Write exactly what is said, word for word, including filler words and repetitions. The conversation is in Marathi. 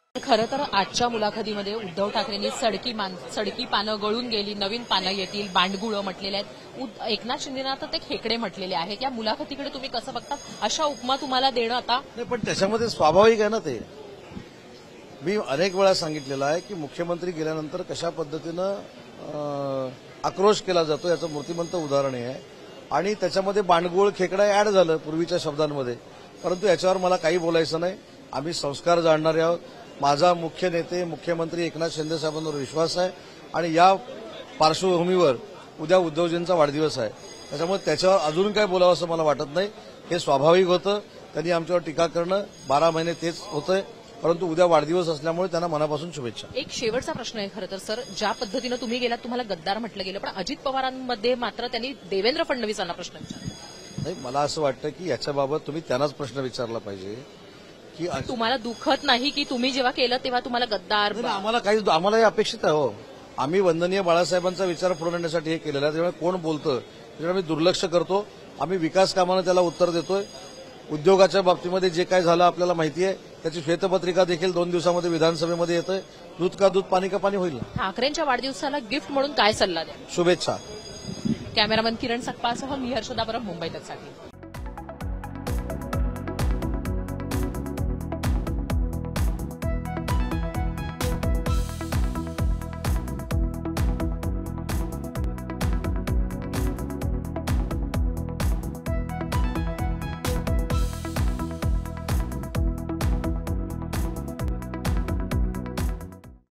खरं तर आजच्या मुलाखतीमध्ये उद्धव ठाकरेंनी सडकी मान सडकी पानं गळून गेली, नवीन पानं येतील, बांडगुळं म्हटलेले आहेत. एकनाथ शिंदेना तर ते खेकडे म्हटलेले आहेत. या मुलाखतीकडे तुम्ही कसं बघता? अशा उपमा तुम्हाला देणं आता नाही, पण त्याच्यामध्ये स्वाभाविक आहे ना. ते मी अनेक वेळा सांगितलेलं आहे की मुख्यमंत्री गेल्यानंतर कशा पद्धतीनं आक्रोश केला जातो याचं मूर्तिमंत उदाहरण आहे. आणि त्याच्यामध्ये बांडगुळ खेकडा ऍड झालं पूर्वीच्या शब्दांमध्ये. परंतु याच्यावर मला काही बोलायचं नाही. आम्ही संस्कार जाणणारे आहोत. माझा मुख्य नेते मुख्यमंत्री एकनाथ शिंदे साहेबांवर विश्वास आहे आणि या पार्श्वभूमीवर उद्या उद्धवजींचा वाढदिवस आहे. त्याच्यामुळे त्याच्यावर अजून काय बोलावं असं मला वाटत नाही. हे स्वाभाविक होतं. त्यांनी आमच्यावर टीका करणं बारा महिने तेच होतंय. परंतु उद्या वाढदिवस असल्यामुळे त्यांना मनापासून शुभेच्छा. एक शेवटचा प्रश्न आहे खरं तर सर, ज्या पद्धतीनं तुम्ही गेलात तुम्हाला गद्दार म्हटलं गेलं, पण अजित पवारांमध्ये मात्र त्यांनी देवेंद्र फडणवीसांना प्रश्न विचारला. नाही, मला असं वाटतं की याच्याबाबत तुम्ही त्यांनाच प्रश्न विचारला पाहिजे की तुम्हाला दुखत नाही की तुम्ही जेव्हा केलं तेव्हा तुम्हाला गद्दार? आम्हाला काही आम्हाला हे अपेक्षित आहे. हो, आम्ही वंदनीय बाळासाहेबांचा विचार पुढे नेण्यासाठी हे केलेलं आहे. त्यामुळे कोण बोलतं त्याच्यामुळे आम्ही दुर्लक्ष करतो. आम्ही विकास कामानं त्याला उत्तर देतोय. उद्योगाच्या बाबतीमध्ये जे काय झालं आपल्याला माहिती आहे. त्याची श्वेतपत्रिका देखील दोन दिवसामध्ये विधानसभेमध्ये येतोय. दूध का दूध पाणी का पाणी होईल. ठाकरेंच्या वाढदिवसाला गिफ्ट म्हणून काय सल्ला द्या? शुभेच्छा. कॅमेरामन किरण सकपाळसह मी हर्षदा परब, मुंबई तक साठी.